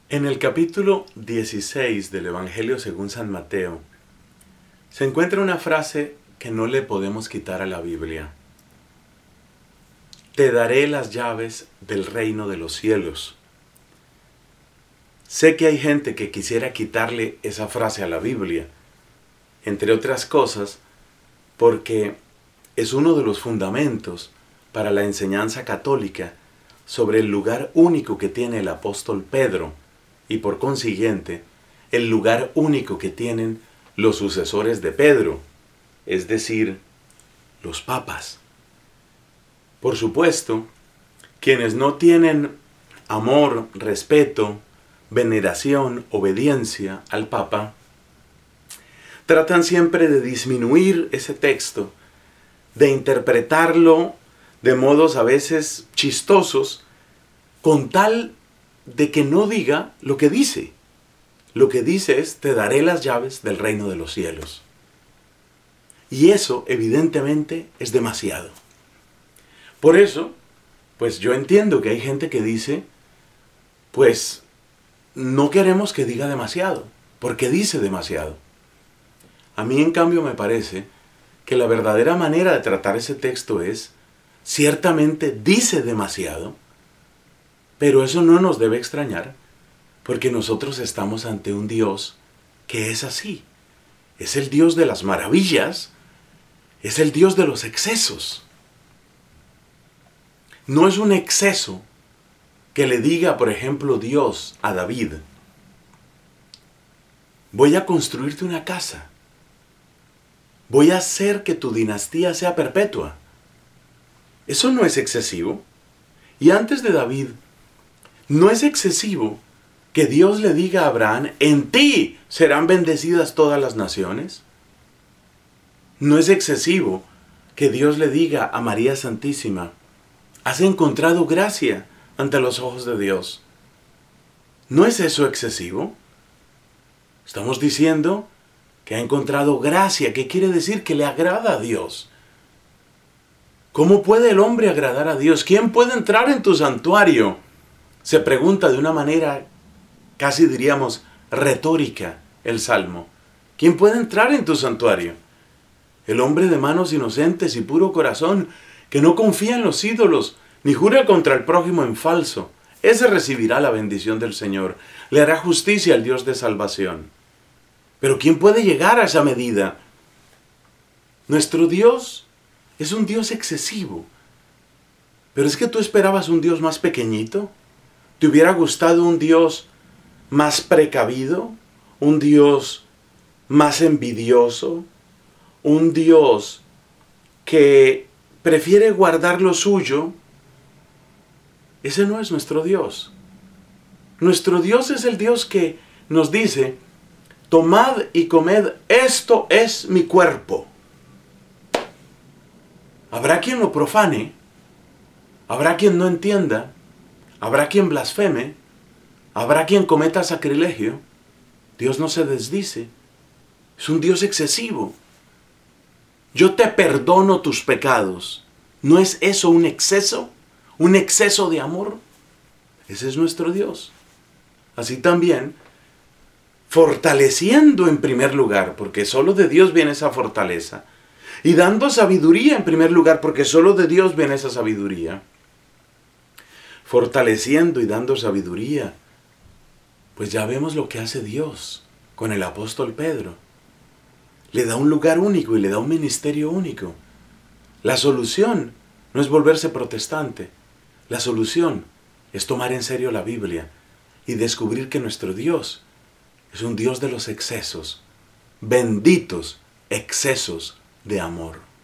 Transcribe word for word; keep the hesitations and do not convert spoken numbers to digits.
En el capítulo dieciséis del Evangelio según San Mateo, se encuentra una frase que no le podemos quitar a la Biblia. Te daré las llaves del reino de los cielos. Sé que hay gente que quisiera quitarle esa frase a la Biblia, entre otras cosas, porque es uno de los fundamentos para la enseñanza católica sobre el lugar único que tiene el apóstol Pedro y por consiguiente el lugar único que tienen los sucesores de Pedro, es decir, los papas. Por supuesto, quienes no tienen amor, respeto, veneración, obediencia al Papa, tratan siempre de disminuir ese texto, de interpretarlo de modos a veces chistosos, con tal de que no diga lo que dice. Lo que dice es, te daré las llaves del reino de los cielos. Y eso, evidentemente, es demasiado. Por eso, pues yo entiendo que hay gente que dice, pues no queremos que diga demasiado, porque dice demasiado. A mí, en cambio, me parece que la verdadera manera de tratar ese texto es, ciertamente dice demasiado, pero eso no nos debe extrañar, porque nosotros estamos ante un Dios que es así. Es el Dios de las maravillas, es el Dios de los excesos. No es un exceso que le diga, por ejemplo, Dios a David, voy a construirte una casa, voy a hacer que tu dinastía sea perpetua. Eso no es excesivo. Y antes de David, no es excesivo que Dios le diga a Abraham, en ti serán bendecidas todas las naciones. No es excesivo que Dios le diga a María Santísima, has encontrado gracia ante los ojos de Dios. ¿No es eso excesivo? Estamos diciendo que ha encontrado gracia, que quiere decir que le agrada a Dios. ¿Cómo puede el hombre agradar a Dios? ¿Quién puede entrar en tu santuario? Se pregunta de una manera, casi diríamos, retórica el Salmo. ¿Quién puede entrar en tu santuario? El hombre de manos inocentes y puro corazón, que no confía en los ídolos, ni jura contra el prójimo en falso. Ese recibirá la bendición del Señor. Le hará justicia al Dios de salvación. Pero ¿quién puede llegar a esa medida? Nuestro Dios es un Dios excesivo. Pero es que tú esperabas un Dios más pequeñito. ¿Te hubiera gustado un Dios más precavido? ¿Un Dios más envidioso? ¿Un Dios que prefiere guardar lo suyo? Ese no es nuestro Dios. Nuestro Dios es el Dios que nos dice, tomad y comed, esto es mi cuerpo. Habrá quien lo profane, habrá quien no entienda, habrá quien blasfeme, habrá quien cometa sacrilegio. Dios no se desdice, es un Dios excesivo. Yo te perdono tus pecados. ¿No es eso un exceso? ¿Un exceso de amor? Ese es nuestro Dios. Así también, fortaleciendo en primer lugar, porque solo de Dios viene esa fortaleza, y dando sabiduría en primer lugar, porque solo de Dios viene esa sabiduría, fortaleciendo y dando sabiduría, pues ya vemos lo que hace Dios con el apóstol Pedro. Le da un lugar único y le da un ministerio único. La solución no es volverse protestante. La solución es tomar en serio la Biblia y descubrir que nuestro Dios es un Dios de los excesos. Benditos excesos de amor.